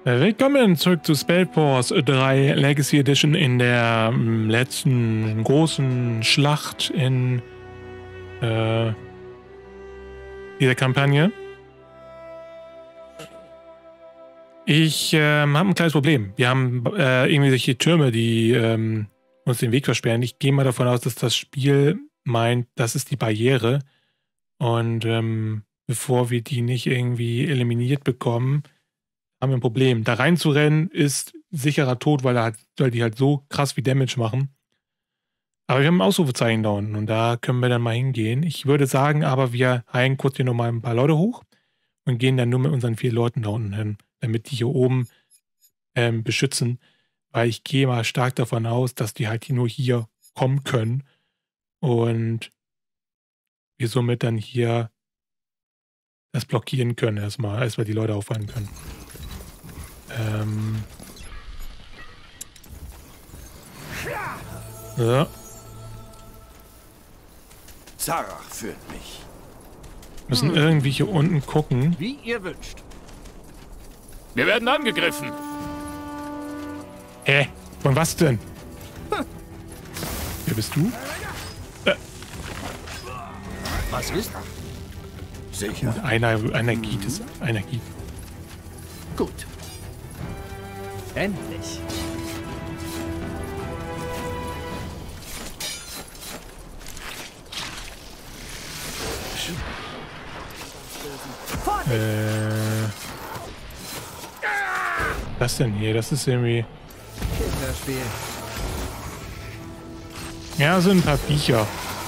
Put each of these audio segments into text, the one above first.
Willkommen zurück zu Spellforce 3 Legacy Edition in der letzten großen Schlacht in dieser Kampagne. Ich habe ein kleines Problem. Wir haben irgendwie solche Türme, die uns den Weg versperren. Ich gehe mal davon aus, dass das Spiel meint, das ist die Barriere. Und bevor wir die nicht irgendwie eliminiert bekommen, haben wir ein Problem. Da reinzurennen ist sicherer Tod, weil die halt so krass wie Damage machen. Aber wir haben ein Ausrufezeichen da unten und da können wir dann mal hingehen. Ich würde sagen, aber wir heilen kurz hier nochmal ein paar Leute hoch und gehen dann nur mit unseren 4 Leuten da unten hin, damit die hier oben beschützen. Weil ich gehe mal stark davon aus, dass die halt nur hier kommen können und wir somit dann hier das blockieren können erstmal, als wir die Leute aufhalten können. So. Zarach führt mich. Müssen irgendwie hier unten gucken. Wie ihr wünscht. Wir werden angegriffen. Hä? Von was denn? Wer bist du? Was ist? Sicher. Einer geht es. Einer geht. Gut. Endlich. Was denn hier? Das ist irgendwie... Kinderspiel. Ja, so ein paar Viecher.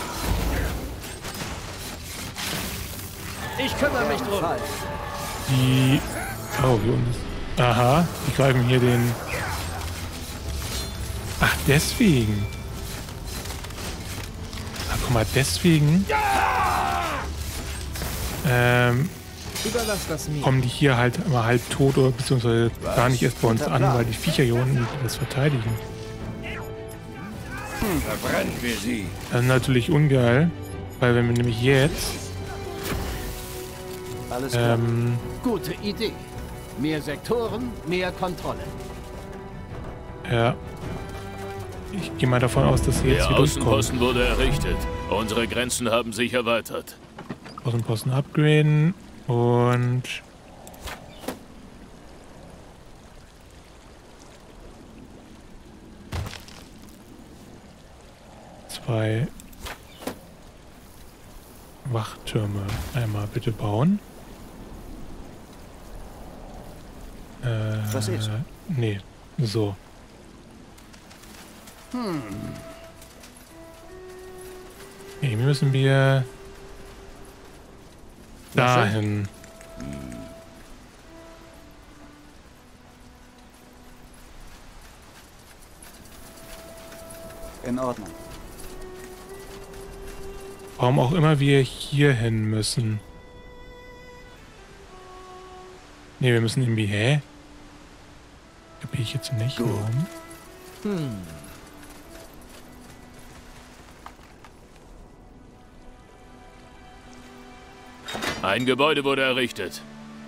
Ich kümmere mich drum. Die... Oh, hier unten ist... Aha, die greifen hier den... Ach, deswegen. Ach, guck mal, deswegen... Überlass das mir. kommen die hier halt immer halb tot oder beziehungsweise gar nicht erst bei uns an, weil die Viecher hier unten das verteidigen. Verbrennen wir sie. Das ist natürlich ungeil, weil wenn wir nämlich jetzt Alles klar. Gute Idee. Mehr Sektoren, mehr Kontrolle. ja, ich gehe mal davon aus, dass sie jetzt Der hier durchkommen. Außenposten wurde errichtet. Unsere Grenzen haben sich erweitert. Außenposten upgraden und zwei Wachtürme einmal bitte bauen. Was ist? Nee, so. Okay, müssen wir dahin. In Ordnung. Warum auch immer wir hier hin müssen. Ne, wir müssen irgendwie... Hä? Kapier ich jetzt nicht. Warum? Ein Gebäude wurde errichtet.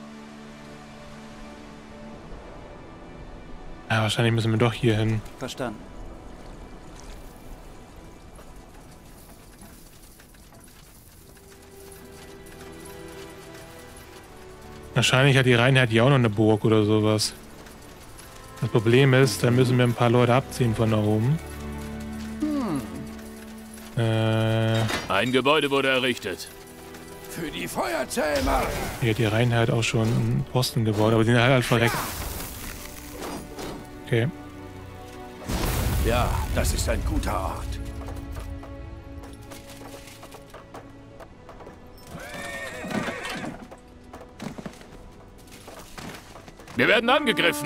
Ja, wahrscheinlich müssen wir doch hier hin. Verstanden. Wahrscheinlich hat die Reinheit hier auch noch eine Burg oder sowas. Das Problem ist, da müssen wir ein paar Leute abziehen von da oben. Ein Gebäude wurde errichtet. Für die Feuerzähmer. Hier hat die Reinheit auch schon einen Posten gebaut, aber die sind halt verreckt. Okay. Ja, das ist ein guter Ort. Wir werden angegriffen.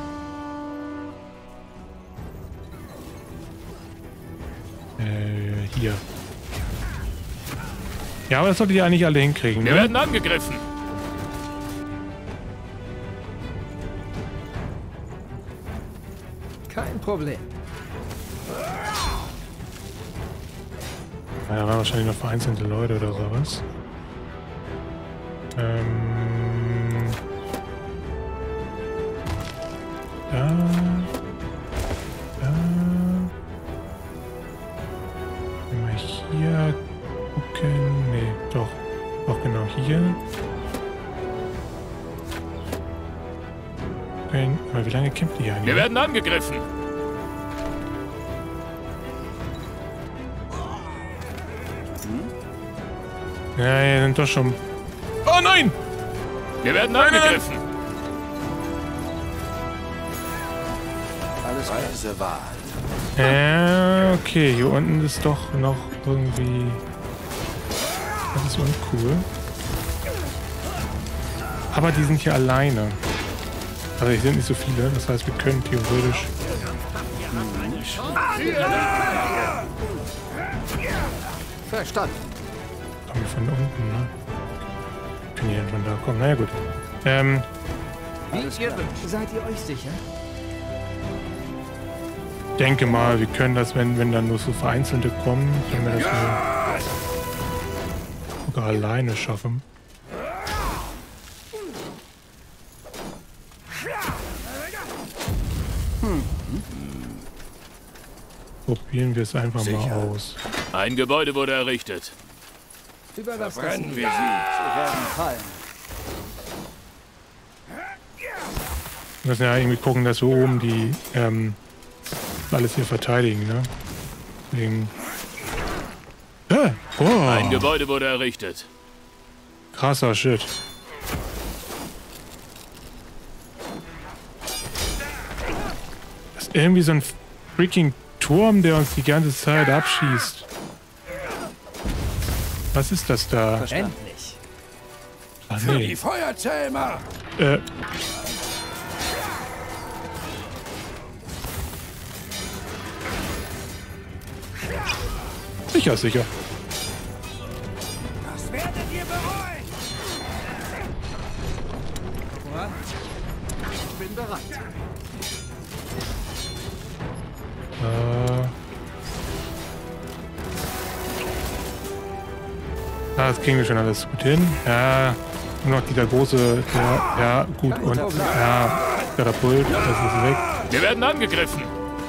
Hier. Ja, aber das solltet ihr eigentlich alle hinkriegen, Wir ne? werden angegriffen. Kein Problem. Ja, da waren wahrscheinlich noch vereinzelte Leute oder sowas. Da. Da. Mal hier gucken. Nee, doch. Doch genau hier. Okay. Aber wie lange kämpft die eigentlich? Wir werden angegriffen. Ja, ja, sind doch schon... Oh nein! Wir werden angegriffen. Alles weise Wahl. Ja, okay. Hier unten ist doch noch irgendwie... Das ist uncool. Aber die sind hier alleine. Also hier sind nicht so viele. Das heißt, wir können theoretisch... Verstanden. Kommen wir von unten, ne? Können hier von da kommen. Naja, gut. Wie ihr wünscht. Seid ihr euch sicher? Denke mal, wir können das, wenn dann nur so vereinzelte kommen, können wir das nur sogar alleine schaffen. Probieren wir es einfach mal aus. Ein Gebäude wurde errichtet. Überlasst das Verbrennen nicht. wir sie. Sie werden fallen. Wir müssen ja irgendwie gucken, dass wir oben die alles hier verteidigen, ne? Wegen... Ein Oh, Gebäude wurde errichtet. krasser Shit. Das ist irgendwie so ein freaking Turm, der uns die ganze Zeit abschießt. Was ist das da? Endlich. Ach Für die nee. Feuerzähmer. Sicher, sicher. Das werdet ihr bereuen. Ich bin bereit. Das kriegen wir schon alles gut hin. Ja, nur noch dieser große, ja, gut, und ja, Katapult, das ist weg. Wir werden angegriffen.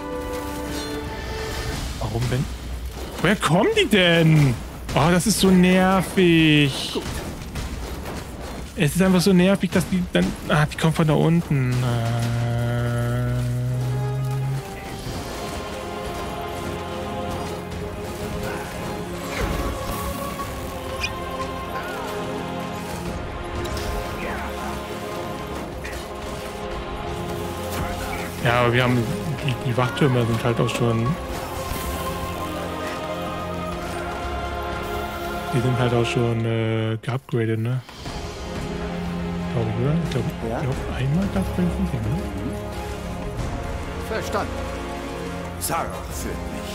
Warum denn? Woher kommen die denn? Oh, das ist so nervig. Es ist einfach so nervig, dass die dann... Ah, die kommen von da unten. Ja, aber wir haben... Die Wachtürme sind halt auch schon... Die sind halt auch schon geupgradet, ne? Glaube ich, oder? Ich glaube, einmal geupgradet sind sie, ne? Verstanden. Sarah führt mich.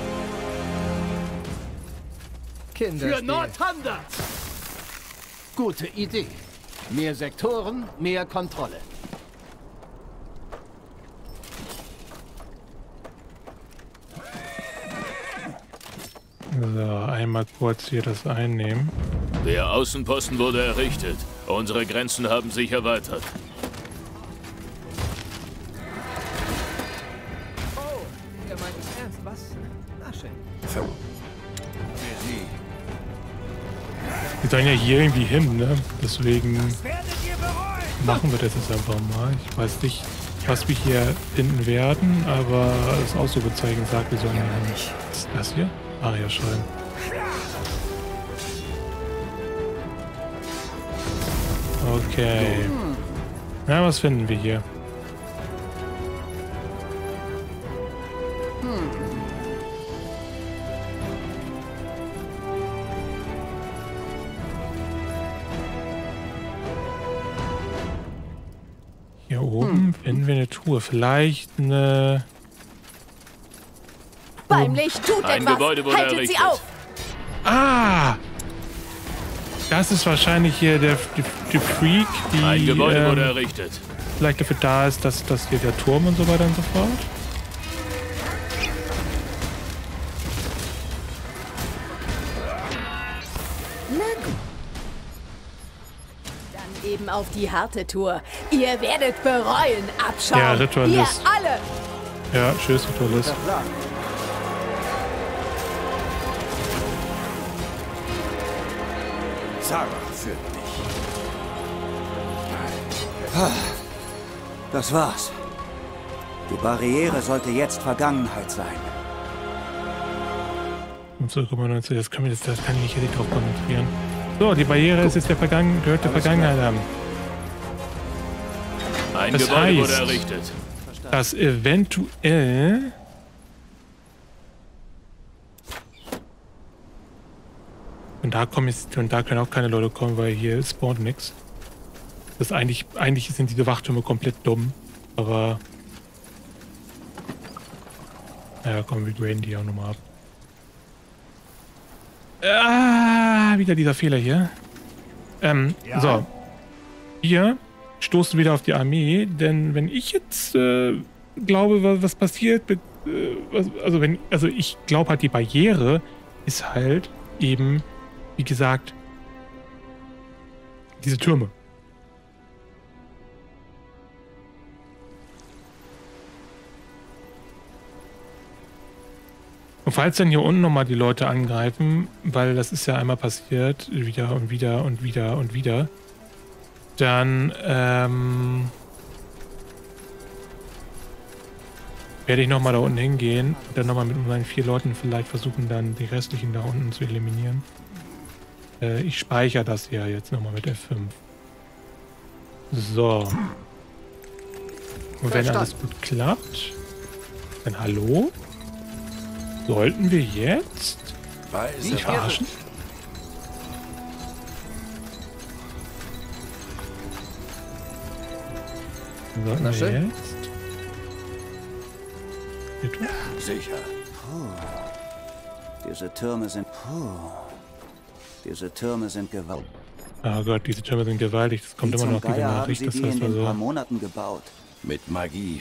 Kinder. Für Nordhanda. Gute Idee. Mehr Sektoren, mehr Kontrolle. So, einmal kurz hier das einnehmen. Der Außenposten wurde errichtet. Unsere Grenzen haben sich erweitert. Oh, er meint es ernst, was? Na schön. Für sie. Wir sollen ja hier irgendwie hin, ne? Deswegen Werdet ihr bereuen. machen wir das jetzt einfach mal. Ich weiß nicht, was wir hier finden werden, aber das Ausrufezeichen sagt, wir sollen ja nicht. Was ist das hier? Aria schreiben. Okay. Na, was finden wir hier? Hier oben finden wir eine Truhe. Vielleicht eine... Beim Licht tut Ein etwas. Gebäude wurde Haltet errichtet. sie auf. Ah! Das ist wahrscheinlich hier die Freak, die Ein Gebäude wurde errichtet. vielleicht dafür da ist, dass hier der Turm und so weiter und so fort. Na gut. Dann eben auf die harte Tour. Ihr werdet bereuen, Abschaum. Ja, Ritualist. Ihr alle. Ja, tschüss, Ritualist. Guter Plan. Sarah führt mich. Das war's. Die Barriere sollte jetzt Vergangenheit sein. Und 0,90, das kann ich nicht hier drauf konzentrieren. So, die Barriere ist jetzt gehört der Vergangenheit an. Ein Das Gebäude wurde heißt- errichtet. Dass eventuell und da können auch keine Leute kommen, weil hier spawnt nichts. Das eigentlich sind diese Wachtürme komplett dumm, aber naja, komm, wir graden die auch nochmal ab. Wieder dieser Fehler hier. So. Wir stoßen wieder auf die Armee, denn wenn ich jetzt glaube, was passiert mit, ich glaube halt, die Barriere ist halt eben, wie gesagt, diese Türme. Und falls dann hier unten nochmal die Leute angreifen, weil das ist ja einmal passiert, wieder und wieder und wieder und wieder, dann werde ich nochmal da unten hingehen und dann nochmal mit meinen 4 Leuten vielleicht versuchen, dann die restlichen da unten zu eliminieren. Ich speichere das hier jetzt nochmal mit F5. So. Und wenn alles gut klappt, dann hallo? Sollten wir jetzt sich verarschen? Sollten wir jetzt? Bitte? Sicher. Diese Türme sind gewaltig. Oh Gott, diese Türme sind gewaltig. Das kommt Wie immer zum noch diese Geier haben Nachricht, sie dass die das in war den paar so. Monaten gebaut. Mit Magie.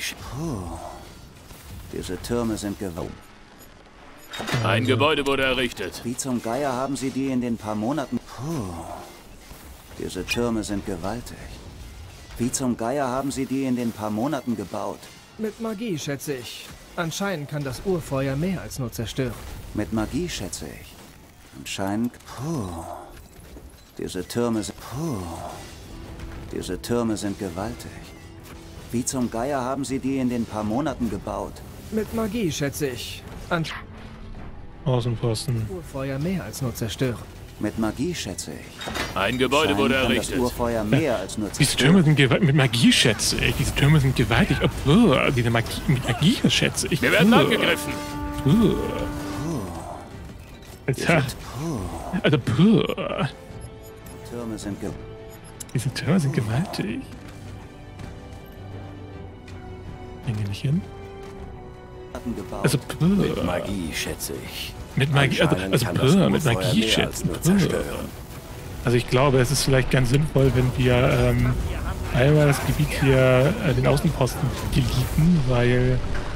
Diese Türme sind gewaltig. Ein Gebäude wurde errichtet. Wie zum Geier haben sie die in den paar Monaten... Diese Türme sind gewaltig. Wie zum Geier haben sie die in den paar Monaten gebaut. Mit Magie, schätze ich. Anscheinend kann das Urfeuer mehr als nur zerstören. Mit Magie, schätze ich. Anscheinend... Diese Türme sind... Diese Türme sind gewaltig. Wie zum Geier haben sie die in den paar Monaten gebaut. Mit Magie, schätze ich. Anscheinend Außenposten. kann das Urfeuer mehr als nur zerstören. Mit Magie, schätze ich. Ein Gebäude wurde Anscheinend kann das errichtet. Urfeuer mehr als nur Diese Türme zerstören. sind gewaltig. Mit Magie schätze ich. Diese Türme sind gewaltig. Diese Magie, mit Magie schätze ich. Wir werden angegriffen. Alter. Also, Türme sind gewaltig. diese Türme sind gewaltig. Gehen die nicht hin? Gebaut. Also, Mit Magie, schätze ich. mit Magie, Anscheinend kann das mit Urfeuer Magie mehr schätzen. als nur zerstören. Also ich glaube, es ist vielleicht ganz sinnvoll, wenn wir einmal das Gebiet hier, den Außenposten deleten, weil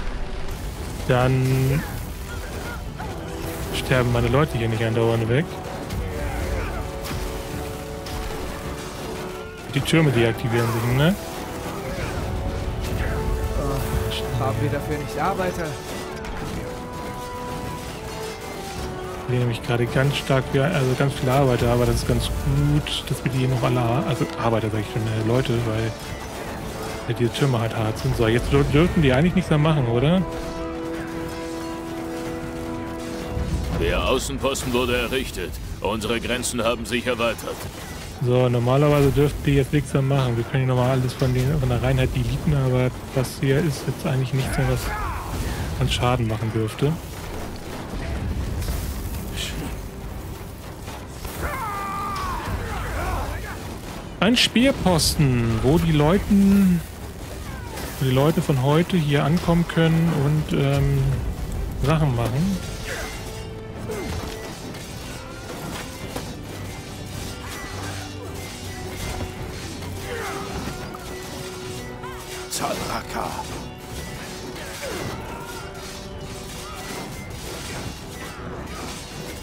dann sterben meine Leute hier nicht andauernd weg. Die Türme deaktivieren sich, ne? Haben wir dafür nicht Arbeiter? Ich sehe nämlich gerade ganz stark, also ganz viele Arbeiter, aber das ist ganz gut, dass wir die noch alle, also Arbeiter sage ich schon, Leute, weil diese Türme halt hart sind. So, jetzt dürften die eigentlich nichts mehr machen, oder? Der Außenposten wurde errichtet. Unsere Grenzen haben sich erweitert. So, normalerweise dürften die jetzt nichts mehr machen. Wir können hier nochmal alles von der Reinheit deleten, aber das hier ist jetzt eigentlich nichts mehr, was an Schaden machen dürfte. Ein Speerposten, wo die Leute von heute hier ankommen können und Sachen machen. Zalraka.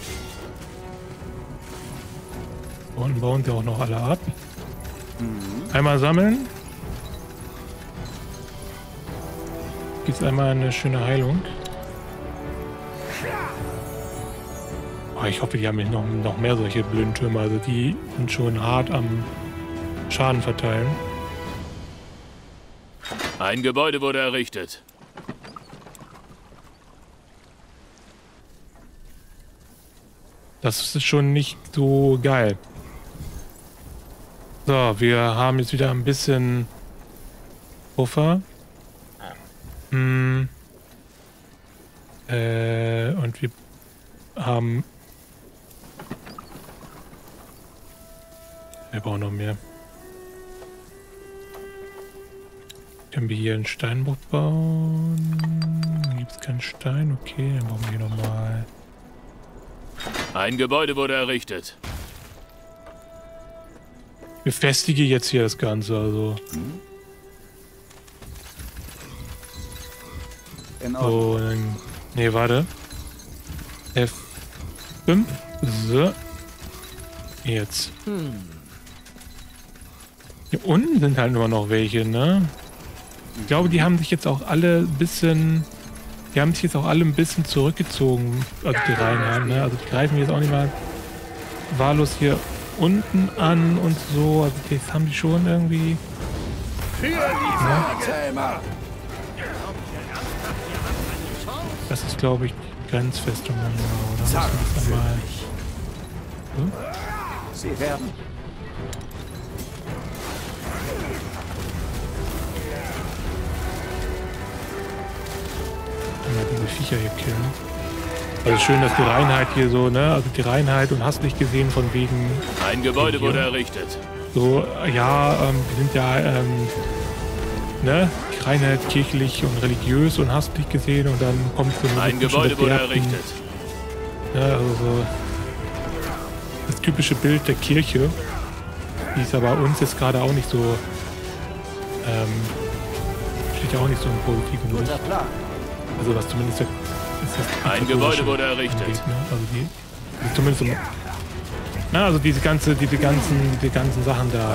Unten bauen sie auch noch alle ab. Einmal sammeln. Gibt es einmal eine schöne Heilung. Oh, ich hoffe, die haben nicht noch mehr solche blöden Türme. Also die sind schon hart am Schaden verteilen. Ein Gebäude wurde errichtet. Das ist schon nicht so geil. So, wir haben jetzt wieder ein bisschen Puffer. Und wir haben... Wir brauchen noch mehr. Können wir hier einen Steinbruch bauen? Hier gibt es keinen Stein. Okay, dann brauchen wir hier nochmal... Ein Gebäude wurde errichtet. Ich befestige jetzt hier das Ganze, also... So, dann... Nee, warte. F5. So. Jetzt. Hier unten sind halt immer noch welche, ne? Ich glaube, die haben sich jetzt auch alle ein bisschen... Die haben sich jetzt auch alle ein bisschen zurückgezogen, also die Reinheiten, ne? Also die greifen jetzt auch nicht mal wahllos hier unten an und so. Also das haben die schon irgendwie... Ja. Das ist, glaube ich, die Grenzfestung. Oder? Oder das einmal... Sie werden... Diese Viecher hier killen. Also schön, dass die Reinheit hier so, ne? Also die Reinheit und hast nicht gesehen von wegen... Ein Gebäude wurde errichtet. So, ja, wir sind ja, ne? Die Reinheit kirchlich und religiös und hast nicht gesehen und dann kommt so ein Gebäude wurde errichtet. Ja, also so das typische Bild der Kirche, die ist aber bei uns jetzt gerade auch nicht so, steht ja auch nicht so im positiven Licht. Also was zumindest ist das ein Gebäude wurde errichtet. Angeht, ne? Also die zumindest so, na, also diese ganzen Sachen da.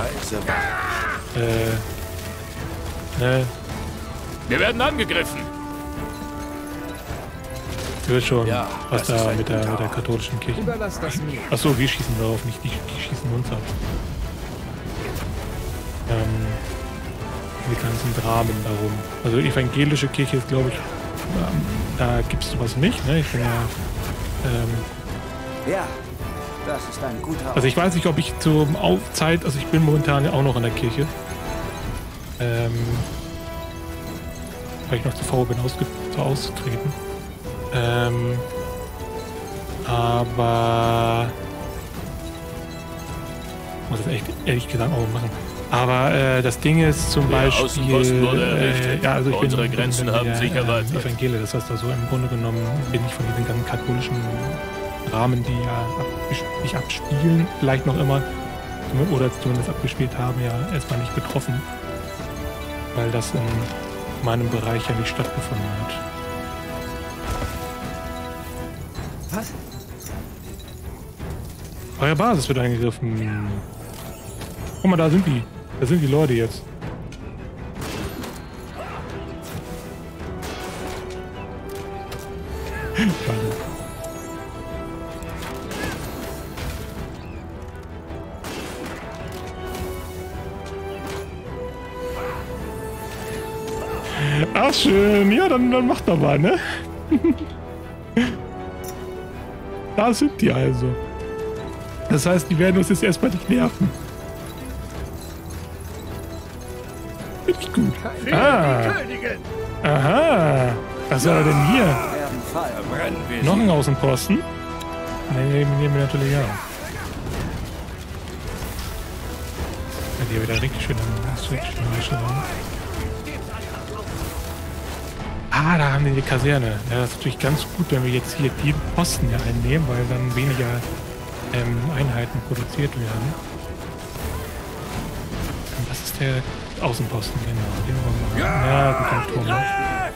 Ne? Wir werden angegriffen. Ich will schon, Ja, was das da ist mit der katholischen Kirche. Überlass das mir. Achso, wir schießen darauf, nicht die schießen uns ab. Die ganzen Dramen darum. Also evangelische Kirche ist, glaube ich, da gibt es sowas nicht, ne? Ich bin ja... Ja, das ist ein guter... Also ich weiß nicht, ob ich zur Zeit... Also ich bin momentan auch noch in der Kirche. Weil ich noch zu faul bin, auszutreten. Aber... muss das echt ehrlich gesagt auch machen. Aber das Ding ist zum Beispiel... ja, also ich unsere bin, Grenzen haben sich erweitert. Evangelisch, das heißt also im Grunde genommen bin ich von diesen ganzen katholischen Rahmen, die ja sich abspielen, vielleicht noch immer, oder zumindest abgespielt haben, ja erstmal nicht betroffen. Weil das in meinem Bereich ja nicht stattgefunden hat. Was? Eure Basis wird angegriffen. Guck mal, da sind die. Da sind die Leute jetzt. Ach schön, ja, dann macht doch mal, ne? Da sind die also. Das heißt, die werden uns jetzt erstmal nicht nerven. Finde ich gut. Ah. Aha. Was soll er denn hier? Noch ein Außenposten? Nehmen wir natürlich auch. Ja, die wieder richtig schön am Switch. Ah, da haben wir die Kaserne. Ja, das ist natürlich ganz gut, wenn wir jetzt hier die Posten hier einnehmen, weil dann weniger Einheiten produziert werden. Und das ist der Außenposten, genau. Den wollen wir machen. Ja, gut, den Turm.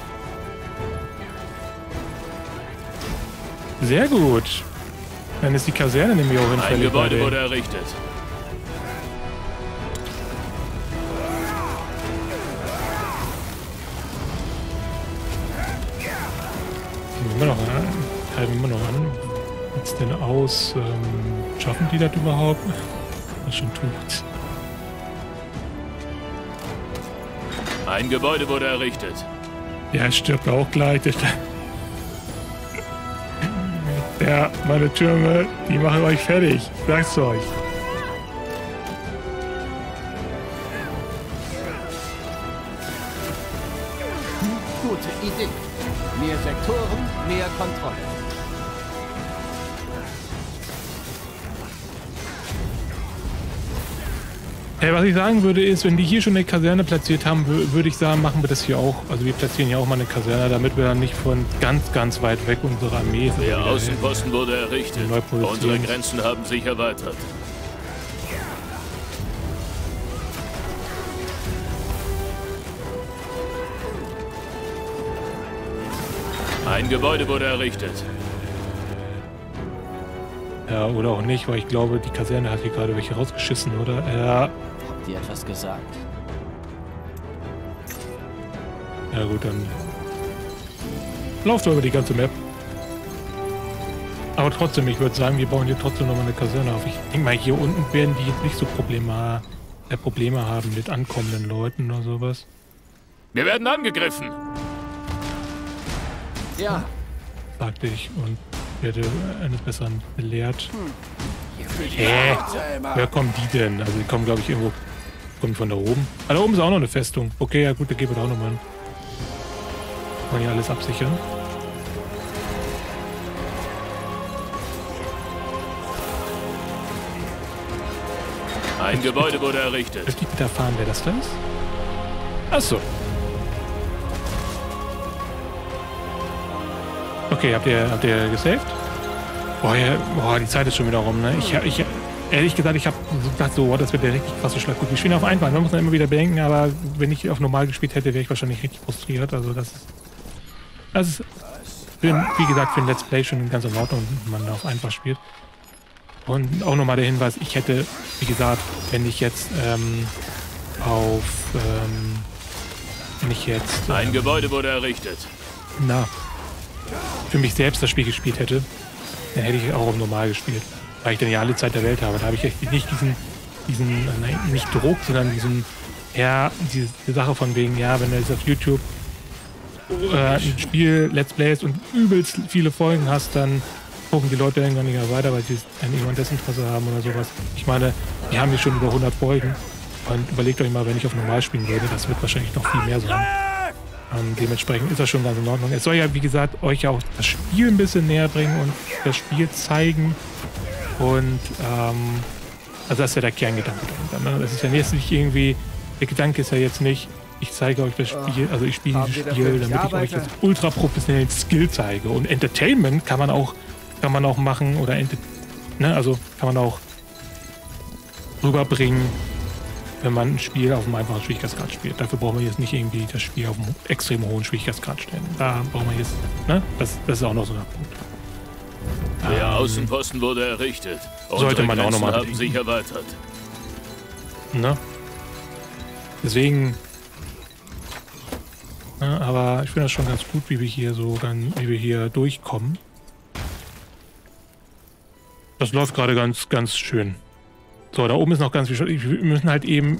Sehr gut. Dann ist die Kaserne nämlich auch hinfällig. Ein Gebäude wurde errichtet. Halten immer noch an. Wie sieht's denn aus? Schaffen die das überhaupt? Was schon tut. Ein Gebäude wurde errichtet. Ja, es stirbt auch gleich. Ja, meine Türme, die machen euch fertig. Ich sag's euch. Gute Idee. Mehr Sektoren, mehr Kontrolle. Was ich sagen würde ist, wenn die hier schon eine Kaserne platziert haben, würde ich sagen, machen wir das hier auch. Also wir platzieren hier auch mal eine Kaserne, damit wir dann nicht von ganz, ganz weit weg unsere Armee... Der Außenposten wurde errichtet. Unsere Grenzen haben sich erweitert. Ein Gebäude wurde errichtet. Ja, oder auch nicht, weil ich glaube, die Kaserne hat hier gerade welche rausgeschissen, oder? Ja. Habt ihr etwas gesagt? Ja gut, dann lauft über die ganze Map. Aber trotzdem, ich würde sagen, wir bauen hier trotzdem nochmal eine Kaserne auf. Ich denke mal, hier unten werden die jetzt nicht so Probleme haben mit ankommenden Leuten oder sowas. Wir werden angegriffen. Ja. Sagte ich und werde eines Besseren belehrt. Wer kommen die denn? Also die kommen, glaube ich, irgendwo von da oben. Ah, da oben ist auch noch eine Festung. Okay, ja gut, da gehen wir da auch nochmal hin. Wollen hier alles absichern. Ein Gebäude wurde errichtet. Dürft ihr bitte erfahren, wer das da ist? Achso. Okay, habt ihr gesaved? Boah, die Zeit ist schon wieder rum, ne? Ehrlich gesagt, ich habe gedacht, so, das wird der richtig krasse Schlag. Gut, wir spielen auf Einfach, man muss dann immer wieder bedenken, aber wenn ich auf normal gespielt hätte, wäre ich wahrscheinlich richtig frustriert. Also das ist wie gesagt, für ein Let's Play schon ganz in Ordnung, wenn man auf Einfach spielt. Und auch nochmal der Hinweis, ich hätte, wie gesagt, wenn ich jetzt ein Gebäude wurde errichtet. Für mich selbst das Spiel gespielt hätte, dann hätte ich auch auf normal gespielt. Weil ich dann ja alle Zeit der Welt habe. Da habe ich echt nicht nicht Druck, sondern diese Sache von wegen, ja, wenn du jetzt auf YouTube ein Spiel Let's Plays und übelst viele Folgen hast, dann gucken die Leute irgendwann nicht mehr weiter, weil sie dann irgendwann Desinteresse haben oder sowas. Ich meine, wir haben hier schon über 100 Folgen und überlegt euch mal, wenn ich auf normal spielen würde, das wird wahrscheinlich noch viel mehr sein. Dementsprechend ist das schon ganz in Ordnung. Es soll ja, wie gesagt, euch ja auch das Spiel ein bisschen näher bringen und das Spiel zeigen. Und, also das ist ja der Kerngedanke dahinter. Ne? Das ist ja jetzt nicht irgendwie, der Gedanke ist ja jetzt nicht, ich zeige euch das Spiel, also ich spiele dieses Spiel, damit ich euch das ultra professionellen Skill zeige. Und Entertainment kann man auch machen oder, also kann man auch rüberbringen, wenn man ein Spiel auf einem einfachen Schwierigkeitsgrad spielt. Dafür brauchen wir jetzt nicht irgendwie das Spiel auf einem extrem hohen Schwierigkeitsgrad stellen. Da brauchen wir jetzt, ne? Das ist auch noch so ein Punkt. Der Außenposten wurde errichtet. Sollte man auch nochmal haben sich erweitert. Ne? Deswegen. Ja, aber ich finde das schon ganz gut, wie wir hier durchkommen. Das läuft gerade ganz, ganz schön. So, da oben ist noch ganz viel. Wir müssen halt eben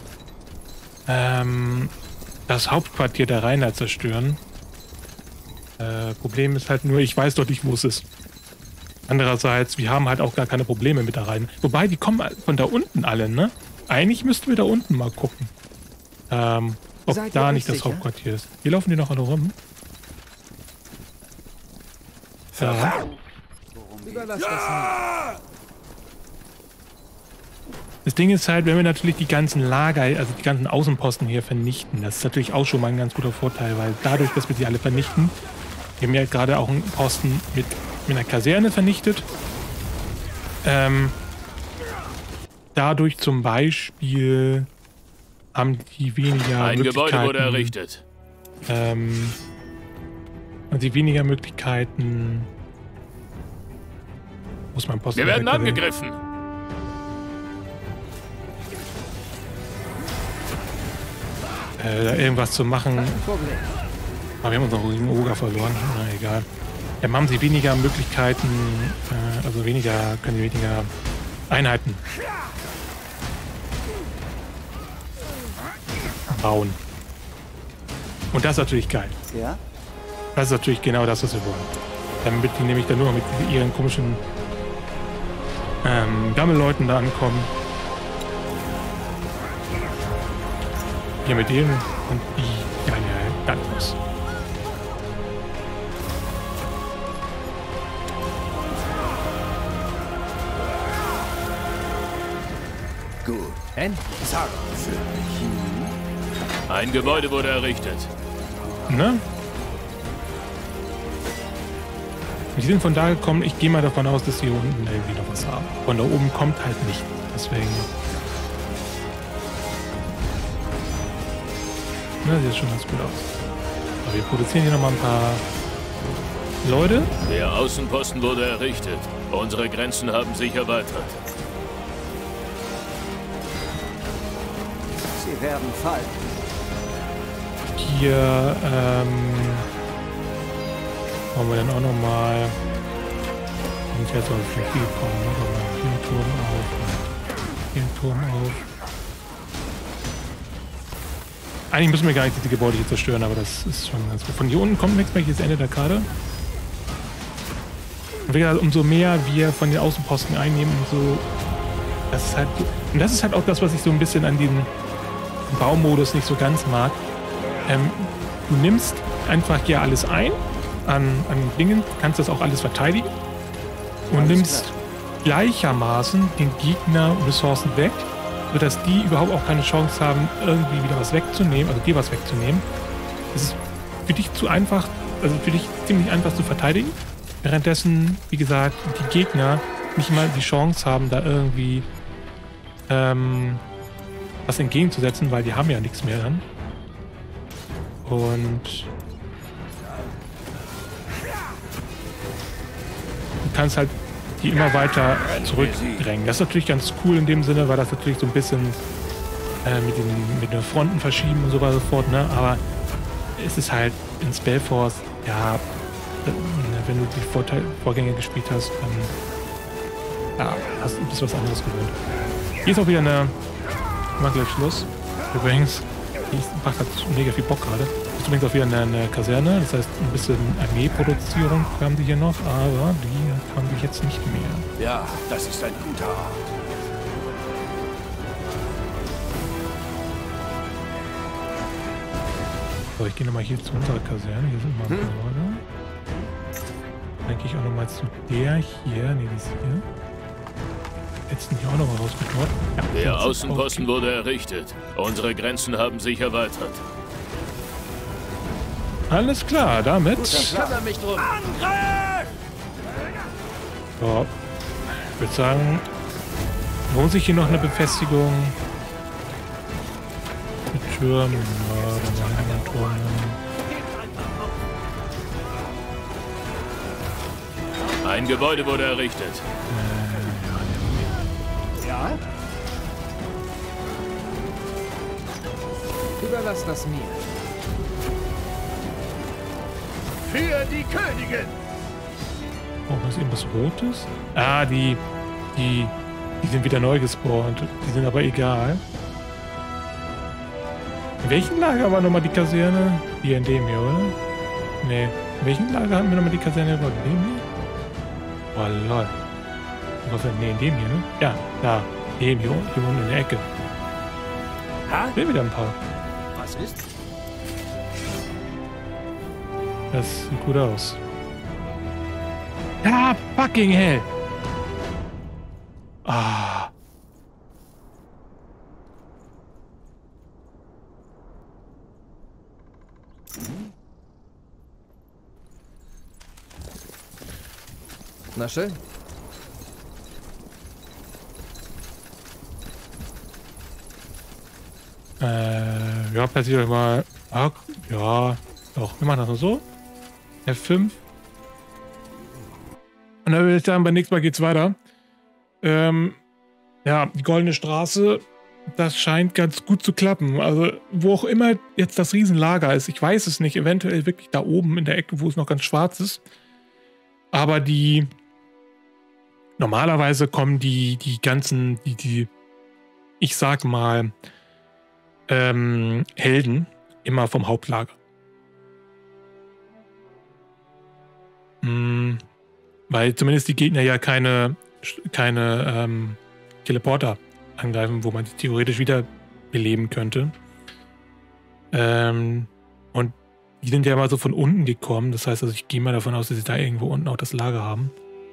das Hauptquartier der Rheinland zerstören. Problem ist halt nur, ich weiß doch nicht, wo es ist. Andererseits, wir haben halt auch gar keine Probleme mit da rein. Wobei, die kommen von da unten alle, ne? Eigentlich müssten wir da unten mal gucken. Ob da nicht das Hauptquartier ist. Hier laufen die noch alle rum. Ja. Überlass das nicht. Das Ding ist halt, wenn wir natürlich die ganzen Lager, also die ganzen Außenposten hier vernichten, das ist natürlich auch schon mal ein ganz guter Vorteil, weil dadurch, dass wir die alle vernichten, wir haben ja gerade auch einen Posten mit einer Kaserne vernichtet. Dadurch zum Beispiel haben die weniger ein Möglichkeiten. Gebäude wurde errichtet. Und die weniger Möglichkeiten. Wo ist mein Posten? Wir werden angegriffen. Da irgendwas zu machen. Aber wir haben unseren ruhigen Oger verloren. Na egal. haben sie weniger Möglichkeiten, also können sie weniger Einheiten bauen. Und das ist natürlich geil. Ja? Das ist natürlich genau das, was wir wollen. Damit die nämlich dann nur noch mit ihren komischen Gammelleuten da ankommen. Hier mit denen und die dann muss. Gut. Endlich. Sag für mich. Ein Gebäude wurde errichtet. Ne? Die sind von da gekommen. Ich gehe mal davon aus, dass die unten irgendwie noch was haben. Von da oben kommt halt nicht. Deswegen. Na, sieht schon ganz gut aus. Aber wir produzieren hier nochmal ein paar Leute. Der Außenposten wurde errichtet. Unsere Grenzen haben sich erweitert. Sie werden fallen. Hier wollen wir dann auch nochmal. Und jetzt soll es nicht viel kommen. Hier einen Turm auf. Hier einen Turm auf. Eigentlich müssen wir gar nicht diese Gebäude hier zerstören, aber das ist schon ganz gut. Von hier unten kommt nichts mehr, hier ist Ende der Karte. Und umso mehr wir von den Außenposten einnehmen, umso. Das ist halt. Und das ist halt auch das, was ich so ein bisschen an diesem Baumodus nicht so ganz mag. Du nimmst einfach hier alles ein an Dingen, kannst das auch alles verteidigen und nimmst gleichermaßen den Gegner Ressourcen weg, sodass die überhaupt auch keine Chance haben, irgendwie wieder was wegzunehmen, also dir was wegzunehmen. Das ist für dich zu einfach, also für dich ziemlich einfach zu verteidigen, währenddessen, wie gesagt, die Gegner nicht mal die Chance haben, da irgendwie was entgegenzusetzen, weil die haben ja nichts mehr dann. Und du kannst halt die immer weiter zurückdrängen. Das ist natürlich ganz cool in dem Sinne, weil das natürlich so ein bisschen mit den Fronten verschieben und so weiter und so fort, ne? Aber es ist halt in Spellforce, ja, wenn du die Vorgänge gespielt hast, dann ja, bist du was anderes gewohnt. Hier ist auch wieder eine. Mal gleich Schluss. Übrigens, die macht halt mega viel Bock gerade. Das ist übrigens auch wieder eine Kaserne, das heißt ein bisschen Armeeproduzierung haben die hier noch, aber die haben wir jetzt nicht mehr. Ja, das ist ein guter Ort. So, ich gehe nochmal hier zu unserer Kaserne. Hier sind mal ein paar Leute. Dann gehe ich auch nochmal zu der hier. Ne, die ist hier. Jetzt sind die auch noch mal rausgekommen. Ja, der Außenposten wurde errichtet. Unsere Grenzen haben sich erweitert. Alles klar, damit. Ich kümmere mich drum. So, ich würde sagen, lohnt sich hier noch eine Befestigung mit Türmen. Ja, dann machen wir einen Turm. Ein Gebäude wurde errichtet. Ja? Überlass das mir. Für die Königin! Oh, was ist irgendwas Rotes? Ah, die sind wieder neu gespawnt. Die sind aber egal. In welchem Lager war nochmal die Kaserne? Hier in dem hier, oder? Nee. In welchem Lager hatten wir nochmal die Kaserne? War in dem hier? Oh, lol. Nee, in dem hier, ne? Ja, da. Eben hier unten in der Ecke. Ha? Will wieder ein paar. Was ist? Das sieht gut aus. Ja, fucking hell! Ah. Na schön. Ja, passiert euch mal. Ah, ja, doch, wir machen das nur so. F5. Und dann würde ich sagen, beim nächsten Mal geht's weiter. Ja, die Goldene Straße, das scheint ganz gut zu klappen. Also, wo auch immer jetzt das Riesenlager ist, ich weiß es nicht, eventuell wirklich da oben in der Ecke, wo es noch ganz schwarz ist. Aber normalerweise kommen die ganzen, ich sag mal, Helden immer vom Hauptlager. Weil zumindest die Gegner ja keine Teleporter angreifen, wo man sie theoretisch wieder beleben könnte. Und die sind ja mal so von unten gekommen. Das heißt, also ich gehe mal davon aus, dass sie da irgendwo unten auch das Lager haben.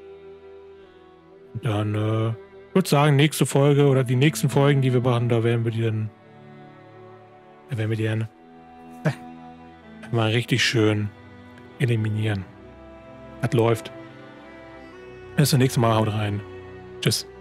Und dann, ich würde sagen, nächste Folge oder die nächsten Folgen, die wir machen, da werden wir die dann mal richtig schön eliminieren. Das läuft. Bis zum nächsten Mal. Haut rein. Tschüss.